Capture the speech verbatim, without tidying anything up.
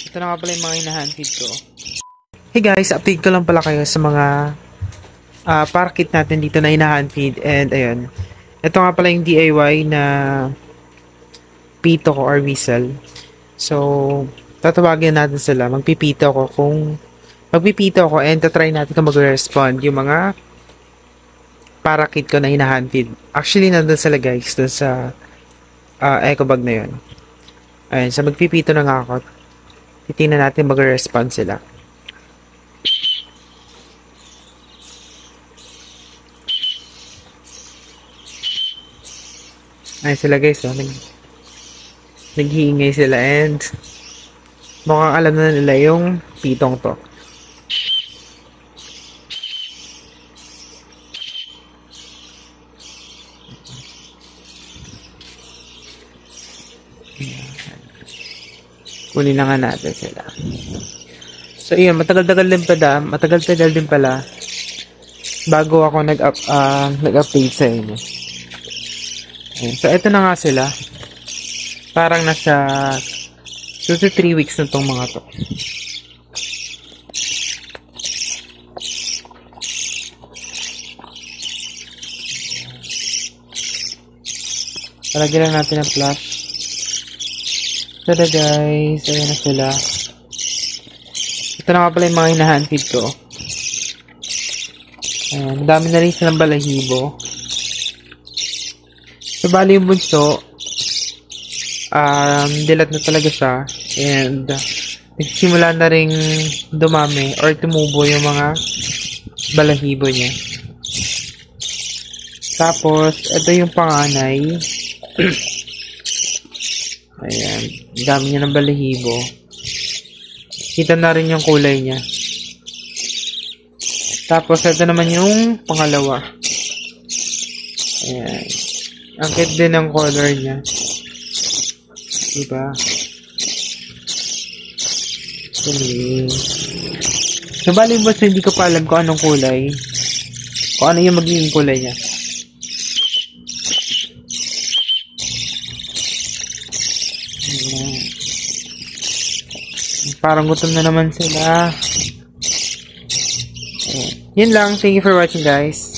Ito na nga pala yung mga hinahandfeed ko. Hey guys, update ko lang pala kayo sa mga uh, parakit natin dito na hinahandfeed. And ayun, ito nga pala yung D I Y na pito ko or whistle. So, tatawagin natin sila. Magpipito ko kung magpipito ko and tatry natin kung mag-respond yung mga parakit ko na hinahandfeed. Actually, nandun sila guys, dun sa uh, eco bag na yun. Ayun, so magpipito na nga ako. Titingnan natin mag-respond sila. Ayun sila guys, oh. Nag naghiingay sila and mukhang alam na nila yung pitong to. Kunin na nga natin sila. So, yun, matagal-tagal din pala, matagal-tagal din pala bago ako nag-up, uh, nag-update sa inyo. Ayan. So, eto na nga sila. Parang nasa two to three weeks na tong mga to. Talagyan lang natin ang flash. Tada guys, ayan na sila. Ito na nga pala yung mga hinahandfeed ko. Ayan, dami na rin silang balahibo. So, bali yung bunso, um, dilat na talaga siya. And, uh, nagsimula na rin dumami or tumubo yung mga balahibo niya. Tapos, ito yung panganay. Ayan, dami niya ng balahibo. Kita na rin yung kulay niya. Tapos, ito naman yung pangalawa. Ayan. Ang cute din ng color niya. Diba? Tuloy. So, bali boss, hindi ko pa alam kung anong kulay. Kung ano yung magiging kulay niya. Ayan. Parang gutom na naman sila. Ayan. Yun lang. Thank you for watching guys.